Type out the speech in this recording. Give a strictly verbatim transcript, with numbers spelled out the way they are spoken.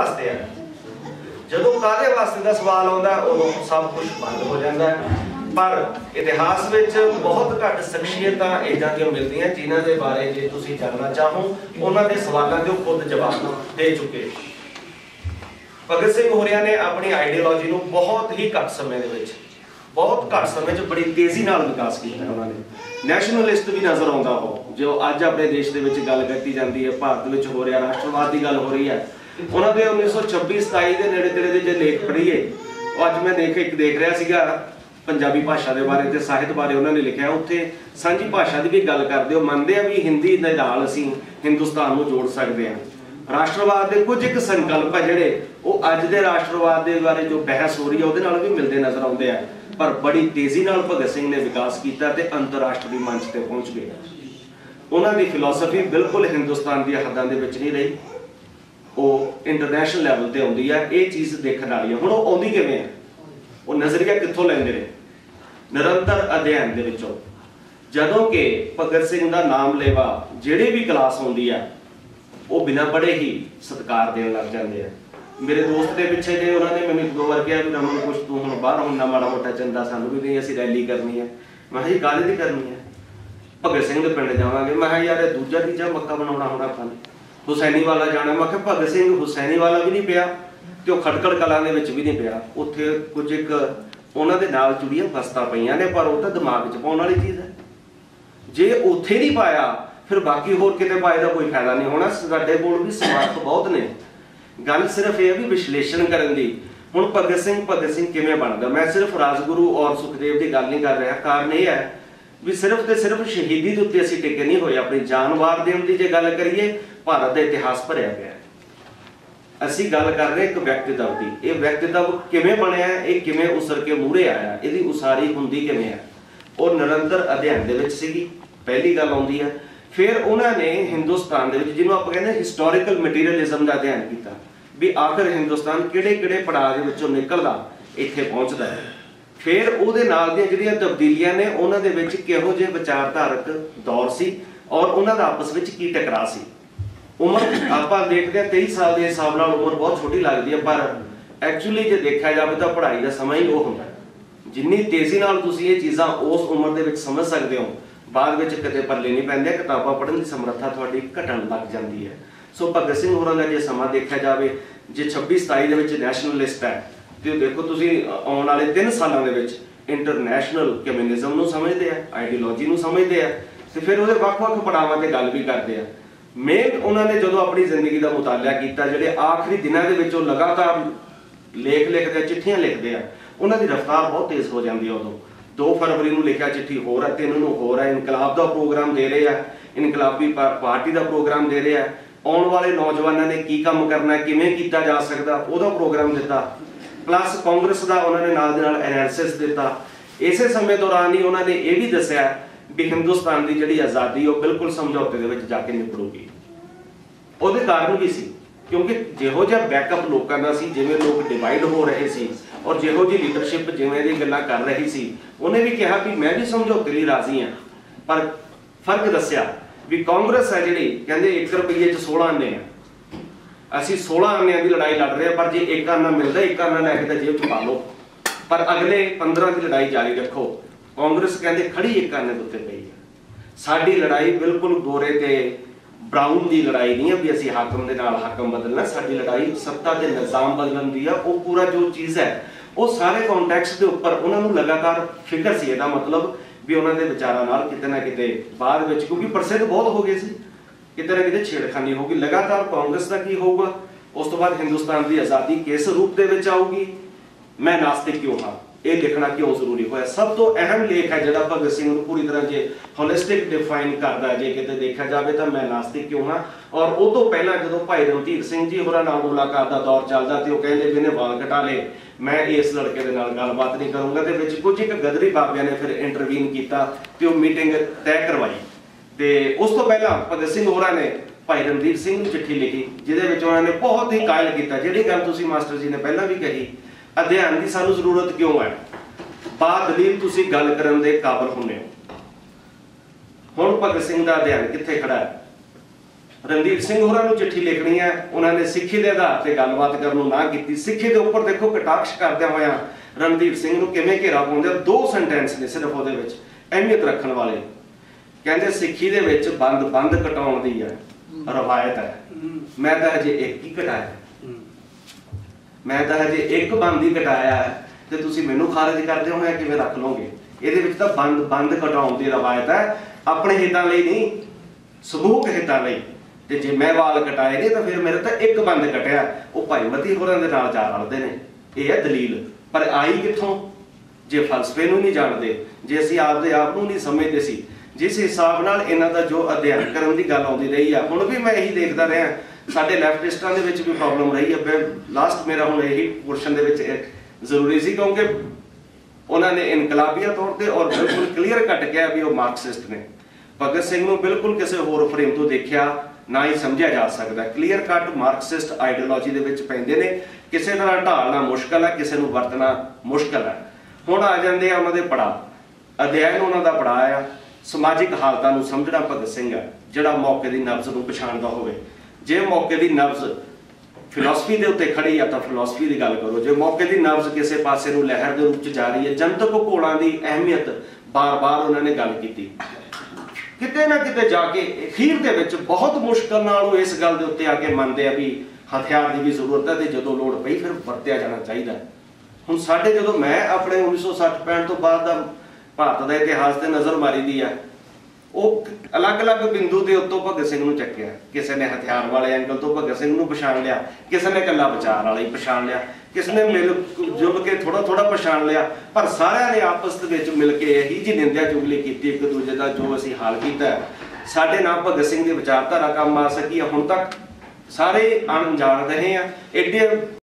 वास्ते है। जदों काहदे वास्ते दा सवाल आउंदा उदों सब कुछ बंद हो जाता है। पर इतिहास विच बहुत घट शख्सियतां इदां दियां मिलदियां जिन्हां दे बारे जे तुसीं जानना चाहो उन्हां दे सवालां दे खुद जवाब दे चुके। भगत सिंह होरियां ने अपनी आइडियोलॉजी नूं बहुत ही घट समय दे विच बहुत घट समय च बड़ी तेजी नाल विकास किया। उन्होंने नैशनलिस्ट भी नज़र आता हो जो अज अपने देश के गल की जाती है, भारत में हो रहा राष्ट्रवाद की गल हो रही है। उन्होंने उन्नीस सौ छब्बी सताई के नेड़े तेड़े जो लेख पढ़ीए अज मैं देख एक देख रहा सीगा पंजाबी भाषा के बारे ते साहित्य बारे उन्होंने लिखा उत्थे सांझी भाषा की भी गल करते हो, मनते हैं भी हिंदी दे नाल असीं हिंदुस्तान को जोड़ सकते हैं। राष्ट्रवाद के कुछ एक संकल्प है जोड़े वो अज के राष्ट्रवाद के बारे जो बहस हो रही है वो भी मिलते नजर आते हैं। पर बड़ी तेजी नाल भगत सिंह ने विकास किया ते अंतरराष्ट्रीय मंच पर पहुंच गए। उन्होंने फिलोसफी बिल्कुल हिंदुस्तान की हदां दे विच नहीं रही, वो इंटरनैशनल लैवल पर आउंदी है। ये चीज़ देखने वाली है। हुण वो आउंदी किवें है, वो नज़रिया कित्थों लैंदे ने? निरंतर अध्ययन दे विचों। जदों कि भगत सिंह का नाम लेवा जिहड़ी भी क्लास आउंदी है वो बिना पढ़े ही सत्कार देण लग जाते हैं। मेरे दोस्त के पिछे जे उन्होंने मैंने दो बार कहा भी रमन कुछ तू हम बाहर होना माड़ा मोटा चंदा सानू भी नहीं, असीं रैली करनी है। मैं जी काहदे दी करनी है? भगत सिंह के पिंड जावांगे। मैं यार दूजा तीजा मक्का बनाउणा होना अपन हुसैनी वाला जाना। मैं कहा भगत सिंह हुसैनी वाला भी नहीं पिया ते खटकड़ कलां दे विच भी नहीं पिया। उत्थे कुछ एक उन्हां दे नाल जुड़ियां फस्तां पईयां ने, पर वो तो दिमाग च पाउण वाली चीज़ है। जे उत्थे नहीं पाया फिर बाकी होर किते पाए दा कोई फायदा नहीं होना। साडे कोल भी समर्थ बहुत ने, गल सिर्फ यह भी विश्लेषण करन दी। हुण भगत सिंह भगत सिंह किवें बनदा? मैं सिर्फ राजगुरु और सुखदेव की गल नहीं कर रहा। कारण यह है भी सिर्फ तो सिर्फ शहीदी के उत्ते असीं टिके नहीं होए। अपनी जान वार देण दी जे गल करिए भारत का इतिहास भरिया पिया। असीं गल कर रहे एक व्यक्तित्व की। ये व्यक्तित्व किवें बनिया, ये किवें उसर के मूहरे आया, इहदी उसारी हुंदी किवें है? और निरंतर अध्ययन दे विच सीगी पहली गल आउंदी है। फिर उन्होंने हिंदुस्तान दे विच जिन्हों आपां कहंदे हिस्टोरिकल मटीरियलिज्म का अध्ययन किया भी आखिर हिंदुस्तान किहड़े किहड़े पड़ाव दे विचों निकलदा इत्थे पहुंचदा है। फिर उहदे नाल दी जिहड़ियां तब्दीलियां ने उन्हां दे विच किहो जिहे विचारधारक दौर सी और उन्हां दा आपस विच की टकरा सी। उम्र आपां देखदे हां तेईस साल के हिसाब नाल उम्र बहुत छोटी लगदी है, पर एक्चुअली जे देखा जाए तो पढ़ाई का समय ही वो हुंदा। जिन्नी तेजी नाल तुसीं ये चीज़ां उस उम्र दे विच समझ सकदे हो बाद में कदे पल्ले नहीं पैंदे। किताबां पढ़न की समर्था थोड़ी घटन लग जाती है। सो भगत सिंह होरां दा जे समा देखा जाए जे छब्बी सताई दे विच नैशनलिस्ट है तो देखो तुसीं आउण वाले तीन सालों के विच इंटरनैशनल कम्यूनिज्म नूं समझदे आ, आइडियोलॉजी नूं समझदे आ ते फिर उहदे वख-वख पड़ावां ते गल भी करदे आ। मेन उन्होंने जो अपनी जिंदगी का मुतालिया किया जिहड़े आखिरी दिनों के विच लगातार लेख लिखते चिट्ठियां लिखते हैं उन्हों की रफ्तार बहुत तेज हो जाती है। उदों दो फरवरी को लिखा चिट्ठी होर है, तीन नूं होर है, इनकलाब का प्रोग्राम दे रहे हैं, इनकलाबी पार्टी का प्रोग्राम दे रहे हैं, आने वाले नौजवानों ने की काम करना है, किवें कीता जा सकता वह प्रोग्राम दिता, प्लस कांग्रेस का उन्होंने नाल दे नाल एनालिसिस दिता। इसे समय दौरान ही उन्होंने ये भी दस्या भी हिंदुस्तान की जिहड़ी आज़ादी वो बिल्कुल समझौते दे विच जाके निपड़ूगी। उहदे कारण भी सी क्योंकि जिहो जिहा बैकअप लोगों का सी, जिवें लोग डिवाइड हो रहे सी और जिहो जी लीडरशिप जिवें दी गल्लां कर रही सी, उन्हें भी कहा भी मैं भी समझौते लई राजी हाँ। पर फर्क दस्या भी कांग्रेस है जिहड़ी कहंदे एक रुपये च सोलह आने हैं, असीं सोलह आनिਆਂ की लड़ाई लड़ रहे हैं, पर जे एक आना मिलता एक आना लैके तो जेब च पा लो, पर अगले पंद्रह की लड़ाई जारी रखो। कांग्रेस कहते खड़ी एक आने के उत्ते पई है। साडी लड़ाई बिल्कुल गोरे ते ब्राउन की लड़ाई नहीं है भी असीं हाकम दे नाल हाकम बदलना, साडी लड़ाई सत्ता के निजाम बदलण दी है। वो पूरा जो चीज़ है वो सारे कॉन्टैक्स्ट के उपर उन्होंने लगातार फिक्र सी। इसदा मतलब भी उन्होंने विचारों नाल किते ना किते बाद विच क्योंकि प्रसिद्ध बहुत हो गए सी, किते ना किते छेड़खानी होगी। लगातार कांग्रेस का की होगा, उस तो बाद हिंदुस्तान की आज़ादी किस रूप दे विच आऊगी, मैं नास्तिक क्यों हाँ, ये लिखना क्यों जरूरी होया। सब तो अहम लेख है जो भगत सिंह को पूरी तरह जे होलिस्टिक डिफाइन करता है, जे किते देखा जाए तो मैं नास्तिक क्यों हाँ। और वो तो पहला जो भाई रणधीर सिंह जी होरां नाल मुलाकात का दौर चलता तो कहते भी इन्हें वाल कटा ले, मैं इस लड़के के नाल गलबात नहीं करूँगा। तो कुछ एक गदरी बाबिया ने फिर इंटरवीन किया तो मीटिंग तय करवाई। तो उस तो पहला भगत सिंह होरां ने भाई रणधीर सिंह को चिट्ठी लिखी जिहदे उन्होंने बहुत ही कायल किया, जिहड़ी गल तुसीं मास्टर जी ने पहला भी कही, अध्ययन की सानू जरूरत क्यों है, बादलील तुसी गल करन दे काबिल हुंदे हो। हुण भगत सिंह दा अध्ययन कित्थे खड़ा है? रणदीप सिंह होरां नूं चिट्ठी लिखनी है, उन्होंने सिक्खी के आधार पर गलबात करन नूं ना कीती। सिक्खी के उपर देखो कटाक्ष करदे होया रणदीप सिंह नूं किवें घेरा पाउंदे। दो सेंटेंस ने सिर्फ उहदे विच अहमियत रखण वाले, कहंदे सिक्खी दे विच बंद बंद कटाउण दी है रवायत है, मैं तां हजे एक ही कटाया, मैं तां हजे एक बंद ही कटाया है ते तुसीं मैनूं खारिज करदे हो मैं किवें रख लोगे। इहदे विच तां बंद बंद कटाउण दी रवायत है, अपने हितां लई नहीं समूहक हितां लई। ते जे मैं वाल कटाए ने तो फिर मेरे तो एक बंद कटिया, वो भाई मती होरां दे नाल जा रलदे ने। यह है दलील, पर आई कित्थों? जे फलसफे नूं नहीं जानते, जे असीं आपदे आप नूं नहीं समझते सी, जिस हिसाब नाल इन्हां दा जो अध्ययन करन दी गल आउंदी रही है, हुण भी मैं यही देखदा रहा साडे लैफ्टिस्टां दे विच भी प्रॉब्लम रही है। लास्ट मेरा हुण यही पोर्शन दे विच जरूरी सी, क्योंकि उन्होंने इनकलाबिया तौर पर और बिल्कुल क्लीयर कट गया भी वो मार्क्सिस्ट ने। भगत सिंह नूं बिल्कुल किसी होर फ्रेम तो देखिया ना ही समझा जा सकता। क्लीयर कट मार्क्सिस्ट आइडियोलॉजी दे विच पैंदे ने, किसी तरह ढालना मुश्किल है, किसी नूं वरतना मुश्किल है। हुण आ जांदे आ उन्हां दे पड़ाव, अध्ययन उन्हां दा पड़ाव आ समाजिक हालतां नूं समझना। भगत सिंह है जिहड़ा मौके दी नब्ज नूं पछाणदा होवे। जे मौके दी नब्ज फिलोसफी के उत्ते खड़ी है तो फिलोसफी की गल करो, जो मौके की नब्ज किसी पासे नूं लहर के रूप च जा रही है। जनतक घोलों की अहमियत बार बार उन्होंने गल की, किते ना किते जाके अखीर दे विच बहुत मुश्किल नाल इस गल दे उत्ते आके मनदे आ भी हथियार की भी जरूरत है, तो जो लोड़ पई फिर वरत्या जाना चाहिए। हुण साडे जदों मैं अपने उन्नीस सौ सठ पैंठ तो बाद दा भारत का इतिहास से नज़र मारी दी है, वो अलग अलग बिंदु के उत्तों भगत सिंह नूं चक्किया। किसी ने हथियार वाले एंगल तो भगत सिंह नूं पछाण लिया, किसी ने कल्ला विचार वाला ही पछाण लिया, किसी ने मिल जुल के थोड़ा थोड़ा पछाण लिया, पर सारिਆਂ ने आपस विच मिल के यही जी निंदा चुगली की एक दूजे का जो असीं हाल किया। साडे नाल भगत सिंह की विचारधारा काम आ सकी, हुण तक सारे अणजाण रहे हैं। एडे